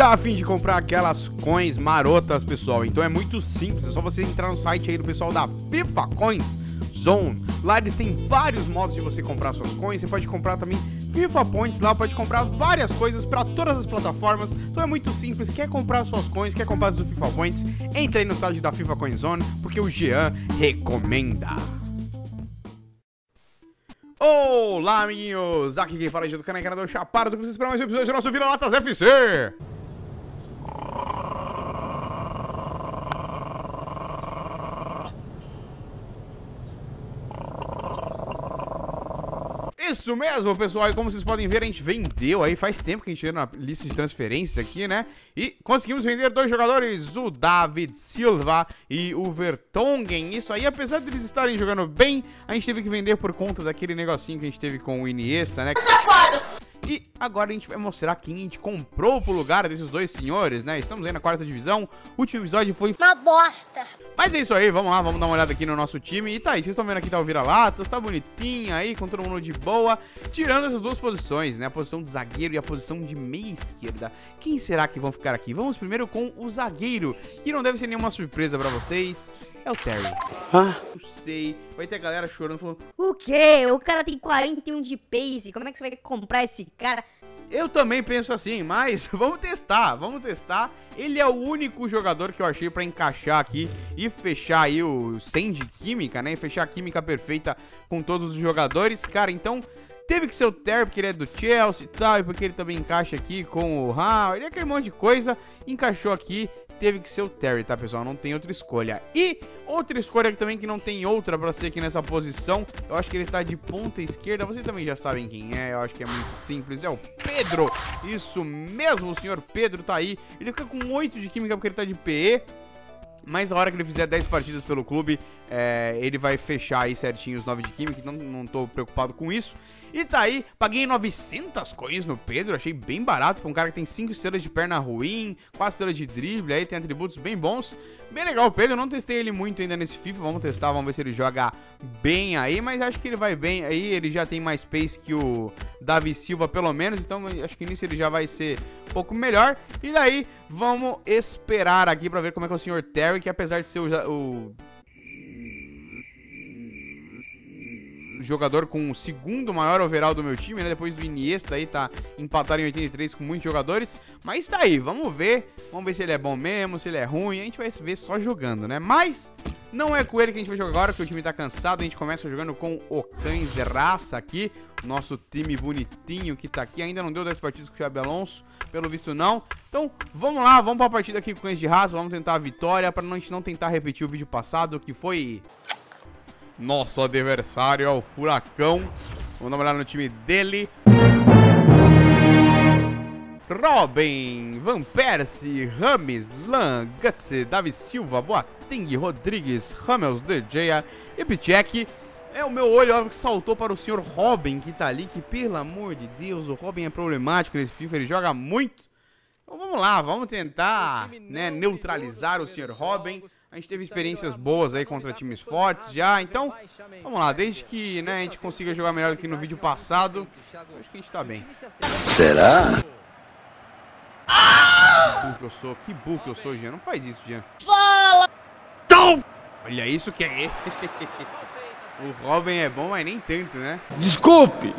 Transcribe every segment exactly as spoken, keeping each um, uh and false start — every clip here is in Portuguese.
Tá a fim de comprar aquelas coins marotas, pessoal? Então é muito simples, é só você entrar no site aí do pessoal da FIFA Coins Zone. Lá eles têm vários modos de você comprar suas coins. Você pode comprar também FIFA Points lá, pode comprar várias coisas para todas as plataformas. Então é muito simples, quer comprar suas coins, quer comprar seus FIFA Points, entra aí no site da FIFA Coins Zone, porque o Jean recomenda. Olá, amiguinhos! Aqui quem fala é do canal do Chaparro, do que vocês esperam mais um episódio do nosso Vira-Latas F C! Isso mesmo, pessoal, e como vocês podem ver, a gente vendeu aí, faz tempo que a gente veio na lista de transferências aqui, né? E conseguimos vender dois jogadores, o David Silva e o Vertonghen. Isso aí, apesar deles estarem jogando bem, a gente teve que vender por conta daquele negocinho que a gente teve com o Iniesta, né? E agora a gente vai mostrar quem a gente comprou pro lugar desses dois senhores, né? Estamos aí na quarta divisão. O último episódio foi uma bosta. Mas é isso aí, vamos lá, vamos dar uma olhada aqui no nosso time. E tá aí, vocês estão vendo aqui, tá o Vira-Latas, tá bonitinho aí, com todo mundo de boa. Tirando essas duas posições, né? A posição de zagueiro e a posição de meia esquerda. Quem será que vão ficar aqui? Vamos primeiro com o zagueiro, que não deve ser nenhuma surpresa pra vocês. É o Terry. Hã? Eu sei, vai ter a galera chorando, falando: o quê? O cara tem quarenta e um de pace, como é que você vai comprar esse cara? Eu também penso assim, mas vamos testar, vamos testar. Ele é o único jogador que eu achei pra encaixar aqui e fechar aí o cem de química, né? E fechar a química perfeita com todos os jogadores. Cara, então teve que ser o Terry, porque ele é do Chelsea e tal, e porque ele também encaixa aqui com o Howard, aquele monte de coisa. Encaixou aqui, teve que ser o Terry, tá, pessoal? Não tem outra escolha. E outra escolha também que não tem outra pra ser aqui nessa posição, eu acho que ele tá de ponta esquerda. Vocês também já sabem quem é, eu acho que é muito simples. É o Pedro. Isso mesmo, o senhor Pedro tá aí. Ele fica com oito de química porque ele tá de P E. Mas a hora que ele fizer dez partidas pelo clube, é, ele vai fechar aí certinho os nove de química, então não tô preocupado com isso. E tá aí, paguei novecentas coins no Pedro, achei bem barato pra um cara que tem cinco estrelas de perna ruim, quatro estrelas de drible, aí tem atributos bem bons. Bem legal o Pedro, eu não testei ele muito ainda nesse FIFA, vamos testar, vamos ver se ele joga bem aí, mas acho que ele vai bem aí, ele já tem mais pace que o Davi Silva pelo menos, então acho que nisso ele já vai ser um pouco melhor. E daí, vamos esperar aqui pra ver como é que é o senhor Terry, que apesar de ser o... o jogador com o segundo maior overall do meu time, né? Depois do Iniesta aí, tá empatado em oitenta e três com muitos jogadores. Mas tá aí, vamos ver. Vamos ver se ele é bom mesmo, se ele é ruim. A gente vai ver só jogando, né? Mas não é com ele que a gente vai jogar agora, porque o time tá cansado. A gente começa jogando com o Cães de Raça aqui. Nosso time bonitinho que tá aqui. Ainda não deu dez partidas com o Xabi Alonso, pelo visto não. Então, vamos lá, vamos pra partida aqui com o Cães de Raça. Vamos tentar a vitória, pra a gente não tentar repetir o vídeo passado, que foi... nosso adversário é o Furacão. Vamos dar uma olhada no time dele. Robin, Van Persie, Rames, Lan, Gutse, Davi Silva, Boateng, Rodrigues, Ramels, De Gea e Pichek. É, o meu olho óbvio que saltou para o senhor Robin que tá ali, que pelo amor de Deus, o Robin é problemático nesse FIFA, ele joga muito. Então vamos lá, vamos tentar, né, neutralizar o senhor Robin. A gente teve experiências boas aí contra times fortes já, então vamos lá, desde que, né, a gente consiga jogar melhor do que no vídeo passado, acho que a gente tá bem. Será? Que burro que eu sou, que burro que eu sou, Jean, não faz isso, Jean. Fala! Olha isso que é ele. O Robin é bom, mas nem tanto, né? Desculpe!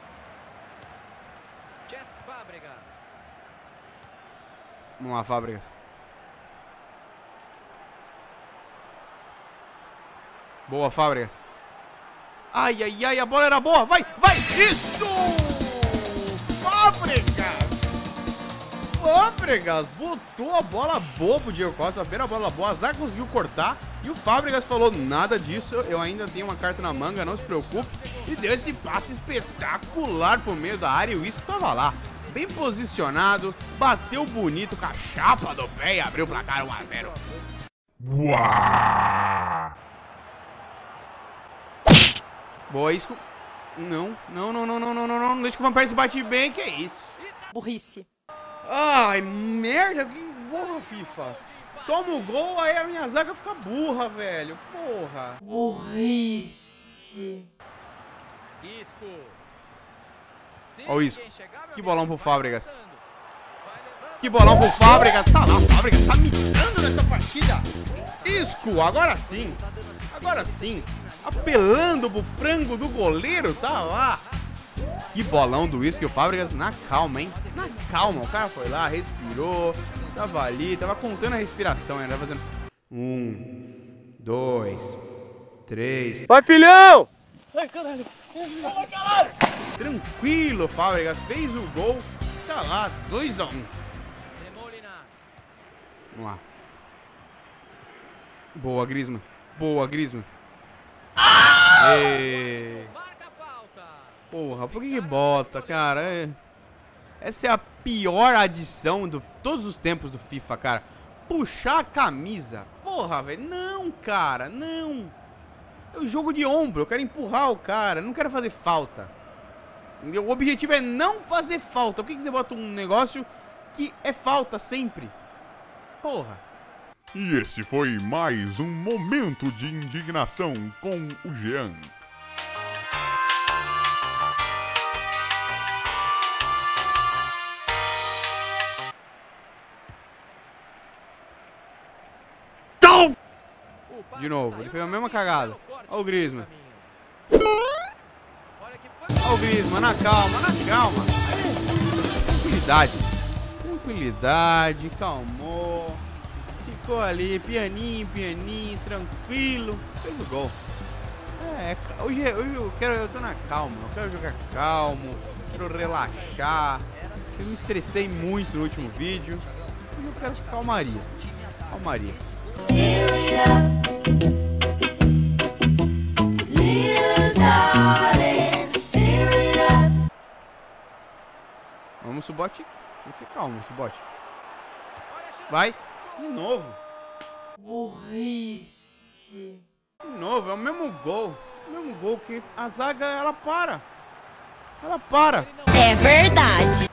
Vamos lá, Fábricas. Boa, Fábricas. Ai, ai, ai, a bola era boa. Vai, vai. Isso! Fábricas! Fábricas botou a bola boa pro Diego Costa. A primeira bola boa. A Zaga conseguiu cortar. E o Fábricas falou, nada disso. Eu ainda tenho uma carta na manga, não se preocupe. E deu esse passe espetacular pro meio da área. E o Isco tava lá, bem posicionado. Bateu bonito com a chapa do pé e abriu o placar um a zero. Uau! Boa, Isco. Não, não, não, não, não, não, não, não. Deixa que o Van Persie bate bem, que é isso? Burrice. Ai, merda, que porra, FIFA. Toma o gol, aí a minha zaga fica burra, velho. Porra. Burrice. Ó o Isco. Que bolão pro Fábricas. Que bolão pro Fábricas. Tá lá, Fábricas tá migrando nessa partida. Isco, agora sim. Agora sim. Apelando pro frango do goleiro. Tá lá. Que bolão do Isco e o Fábricas na calma, hein? Na calma. O cara foi lá, respirou. Tava ali, tava contando a respiração. Né? Tava fazendo um, dois, três. Vai, filhão! Ai, caralho. Ai, caralho. Tranquilo, Fábricas. Fez o gol. Tá lá, dois a um. Vamos lá. Boa, Griezmann. Boa, Griezmann. Ah! E... Porra, por que que bota, cara? É... Essa é a pior adição de todos os tempos do FIFA, cara. Puxar a camisa. Porra, velho. Não, cara, não. É o jogo de ombro. Eu quero empurrar o cara. Não quero fazer falta. O objetivo é não fazer falta. Por que que você bota um negócio que é falta sempre? Porra. E esse foi mais um momento de indignação com o Jean. De novo, ele fez a mesma cagada. Olha o Griezmann. Olha o Griezmann, na calma, na calma. Tranquilidade. Tranquilidade, calmou. Ficou ali, pianinho, pianinho, tranquilo. Fez o gol. É, hoje, hoje eu quero, eu tô na calma. Eu quero jogar calmo, quero relaxar. Eu me estressei muito no último vídeo. E eu quero calmaria. Calmaria. Vamos, Subote. Tem que ser calmo, Subote. Vai. De novo. Burrice. De novo, é o mesmo gol. O mesmo gol que a zaga, ela para. Ela para. É verdade.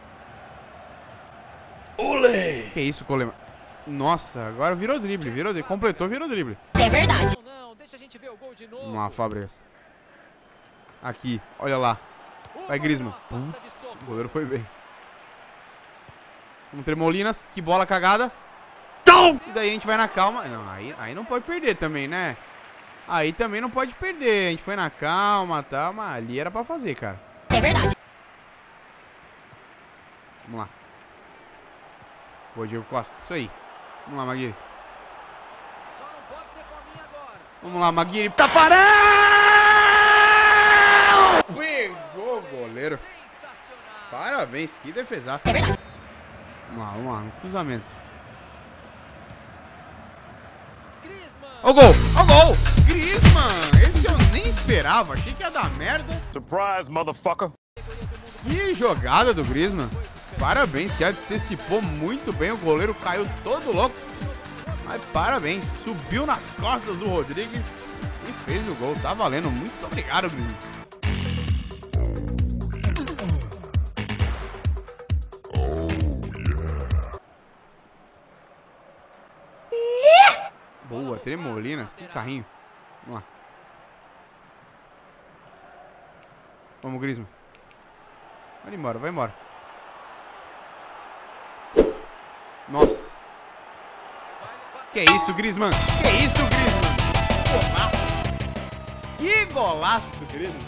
Olê! Que isso, Coleman? Nossa, agora virou drible, virou drible. Completou, virou drible. É verdade. Vamos lá, Fábricas. Aqui, olha lá. Vai, Griezmann. Putz, o goleiro foi bem. Vamos, Tremolinas. Que bola cagada. E daí a gente vai na calma. Não, aí, aí não pode perder também, né? Aí também não pode perder. A gente foi na calma e tal, mas ali era pra fazer, cara. É verdade. Vamos lá. Boa, Diego Costa. Isso aí. Vamos lá, Maguire. Vamos lá, Maguire. Taparão! Pegou o goleiro. Parabéns, que defesaço. É verdade. Vamos lá, vamos lá, no cruzamento. Ó o gol, ó o gol. Griezmann. Esse eu nem esperava, achei que ia dar merda. Surprise, motherfucker! Que jogada do Griezmann. Parabéns, se antecipou muito bem. O goleiro caiu todo louco. Mas parabéns, subiu nas costas do Rodrigues e fez o gol. Tá valendo, muito obrigado, Griezmann. Boa, Tremolinas, que carrinho. Vamos lá. Vamos, Griezmann. Vai embora, vai embora. Nossa. Que isso, Griezmann? Que isso, Griezmann? Golaço. Que golaço do Griezmann.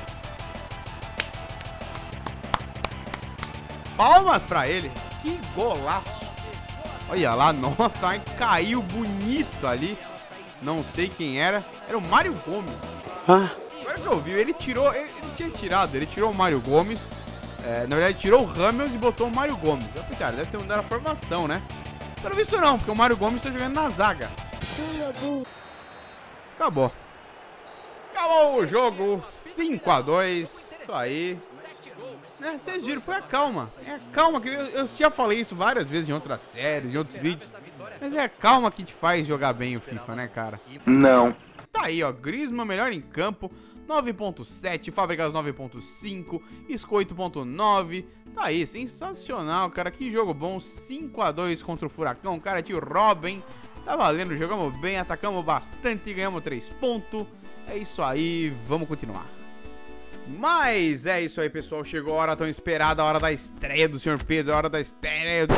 Palmas pra ele. Que golaço. Olha lá, nossa, ai, caiu bonito ali. Não sei quem era. Era o Mário Gomes. Hã? Agora que eu vi, ele tirou, ele, ele tinha tirado, ele tirou o Mário Gomes. É, na verdade, tirou o Ramos e botou o Mário Gomes. Eu pensei, ah, deve ter mudado a formação, né? Pelo visto não, porque o Mário Gomes está jogando na zaga. Acabou. Acabou o jogo, cinco a dois. Isso aí. É, vocês viram, foi a calma. É a calma que eu, eu já falei isso várias vezes em outras séries, em outros vídeos. Mas é a calma que te faz jogar bem o FIFA, né, cara? Não. Tá aí, ó, Griezmann melhor em campo, nove ponto sete, Fábricas nove ponto cinco, Isco oito ponto nove. Tá aí, sensacional, cara, que jogo bom, cinco a dois contra o Furacão, cara, tio Robin. Tá valendo, jogamos bem, atacamos bastante, ganhamos três pontos. É isso aí, vamos continuar. Mas é isso aí, pessoal. Chegou a hora tão esperada, a hora da estreia do senhor Pedro, a hora da estreia do...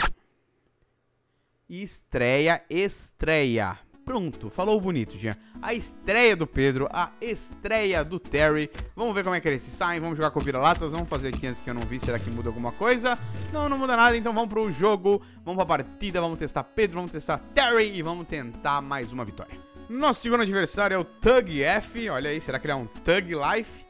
Estreia, estreia. Pronto, falou bonito, Jean. A estreia do Pedro, a estreia do Terry. Vamos ver como é que eles se saem. Vamos jogar com vira-latas. Vamos fazer aqui antes que eu não vi. Será que muda alguma coisa? Não, não muda nada. Então vamos pro jogo. Vamos pra partida. Vamos testar Pedro. Vamos testar Terry. E vamos tentar mais uma vitória. Nosso segundo adversário é o Thug F. Olha aí, será que ele é um Thug Life?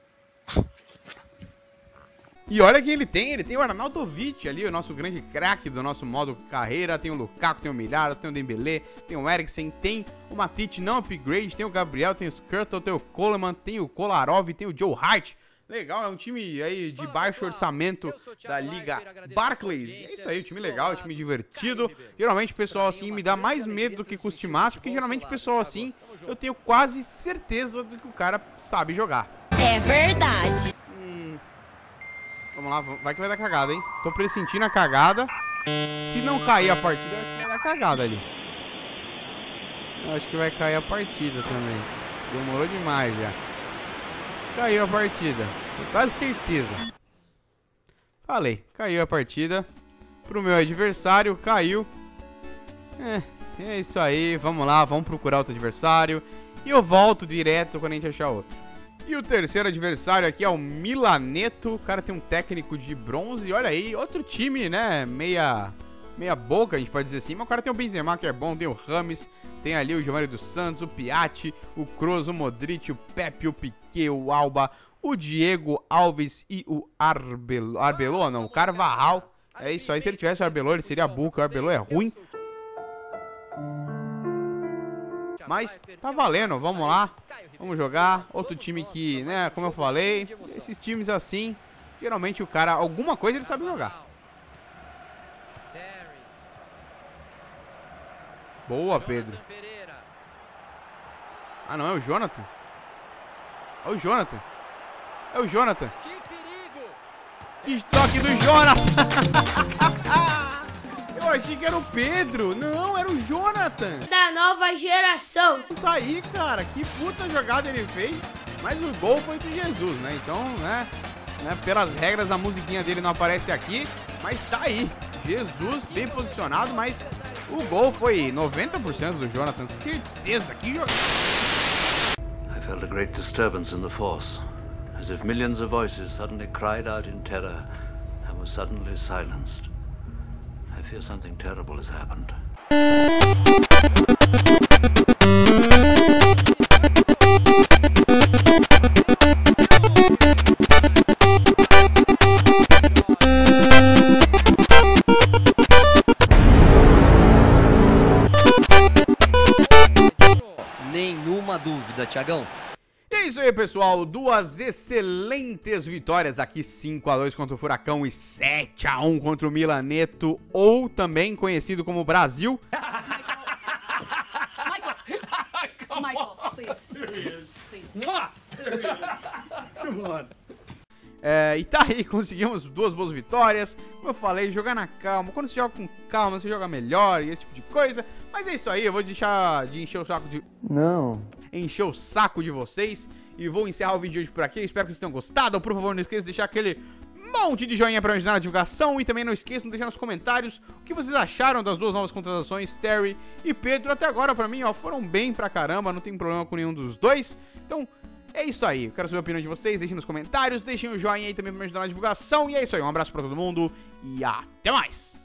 E olha quem ele tem, ele tem o Arnautovic ali, o nosso grande craque do nosso modo carreira. Tem o Lukaku, tem o Milhares, tem o Dembélé, tem o Eriksen, tem o Matite não upgrade, tem o Gabriel, tem o Skirtle, tem o Coleman, tem o Kolarov, tem o Joe Hart. Legal, é um time aí de baixo orçamento da Liga Barclays. É isso aí, um time legal, um time divertido. Geralmente o pessoal assim me dá mais medo do que Custimaço, porque geralmente o pessoal assim eu tenho quase certeza do que o cara sabe jogar. É verdade. Vamos lá, vai que vai dar cagada, hein? Tô pressentindo a cagada. Se não cair a partida, eu acho que vai dar cagada ali. Eu acho que vai cair a partida também. Demorou demais já. Caiu a partida. Tenho quase certeza. Falei, caiu a partida. Pro meu adversário, caiu. É, é isso aí. Vamos lá, vamos procurar outro adversário. E eu volto direto quando a gente achar outro. E o terceiro adversário aqui é o Milaneto. O cara tem um técnico de bronze. Olha aí, outro time, né? Meia, meia boca, a gente pode dizer assim. Mas o cara tem o Benzema, que é bom. Tem o Rames. Tem ali o Giovanni dos Santos, o Piatti, o Kroos, o Modric, o Pepe, o Piquet, o Alba, o Diego Alves e o Arbelô. Arbelô, não, o Carvajal. É isso aí. Se ele tivesse o Arbelô, ele seria burro, porque o Arbelô é ruim. Mas tá valendo, vamos lá. Vamos jogar. Outro time que, né, como eu falei, esses times assim, geralmente o cara, alguma coisa ele sabe jogar. Boa, Pedro. Ah, não, é o Jonathan. É o Jonathan. É o Jonathan. Que toque do Jonathan. Eu achei que era o Pedro. Não, era o Jonathan. Da nova geração. Tá aí, cara. Que puta jogada ele fez. Mas o gol foi do Jesus, né? Então, né, né? Pelas regras, a musiquinha dele não aparece aqui. Mas tá aí. Jesus bem posicionado, mas o gol foi noventa por cento do Jonathan. Certeza. Que jogada. I felt a great disturbance in the force. As if millions of voices suddenly cried out in terror and were suddenly silenced. I fear something terrible has happened. Nenhuma dúvida, Thiagão. E é isso aí, pessoal. Duas excelentes vitórias aqui. cinco a dois contra o Furacão e sete a um contra o Milaneto, ou também conhecido como Brasil. Michael, Michael, please. Please. Come on. É, e tá aí, conseguimos duas boas vitórias. Como eu falei, jogar na calma. Quando você joga com calma, você joga melhor e esse tipo de coisa. Mas é isso aí, eu vou deixar de encher o saco de... Não. Encher o saco de vocês. E vou encerrar o vídeo de hoje por aqui. Espero que vocês tenham gostado. Por favor, não esqueça de deixar aquele monte de joinha pra me ajudar na divulgação. E também não esqueçam de deixar nos comentários o que vocês acharam das duas novas contratações, Terry e Pedro. Até agora, pra mim, ó, foram bem pra caramba. Não tem problema com nenhum dos dois. Então... é isso aí, eu quero saber a opinião de vocês, deixem nos comentários, deixem o joinha aí também pra me ajudar na divulgação. E é isso aí, um abraço pra todo mundo e até mais!